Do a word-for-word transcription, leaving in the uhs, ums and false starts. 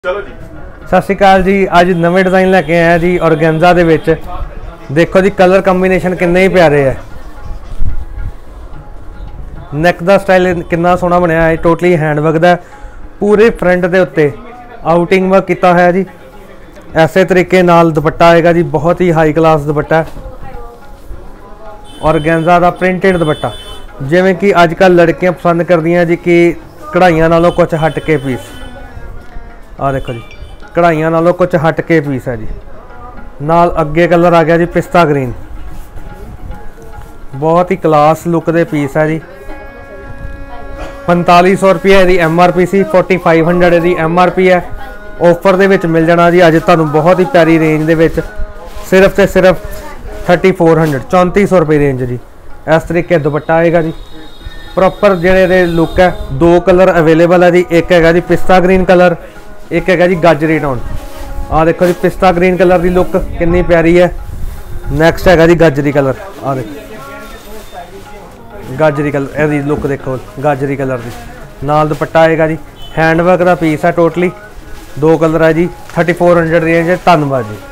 चलो जी सत श्री अकाल जी। अज नवे डिज़ाइन लैके आए जी ऑर्गेन्जा दे विच। देखो जी कलर कंबीनेशन किन्ने ही प्यारे है। नैक का स्टाइल कितना सोहना बनया है। टोटली हैंडवर्क का पूरे फ्रंट के उत्ते आउटिंग वर्क किया है जी। ऐसे तरीके नाल दुपट्टा आएगा जी, बहुत ही हाई क्लास दुपट्टा है। ऑर्गेन्जा का प्रिंटेड दुपट्टा जिवें कि अजकल लड़कियां पसंद करदियां जी कि कढ़ाइयां नालों कुछ हट के पीस। आ देखो जी कढ़ाइयां नालों कुछ हट के पीस है जी। नाल अगे कलर आ गया जी पिस्ता ग्रीन, बहुत ही क्लास लुक दे पीस है जी। पैंताली सौ रुपये यदि एम आर पी सी, फोर्टी फाइव हंड्रड यदि एम आर पी है। ऑफर दे विच मिल जाना जी अज तुहानू बहुत ही प्यारी रेंज दे विच, सिर्फ तो सिर्फ थर्टी फोर हंड्रड चौंती सौ रुपये रेंज जी। इस तरीके दुपट्टा आएगा जी। प्रॉपर जेड़े लुक है, दो कलर अवेलेबल है जी। एक है जी पिस्ता ग्रीन कलर, एक है जी गाजरी टोन। आ देखो जी पिस्ता ग्रीन कलर की लुक कितनी प्यारी है। नैक्सट है जी गाजरी कलर। आ देखो गाजरी कलर, यदि लुक देखो गाजरी कलर की। नाल दुपट्टा आएगा जी। हैंडवर्क का पीस है टोटली। दो कलर है जी। थर्टी फोर हंड्रड रेंज है। धन्यवाद जी।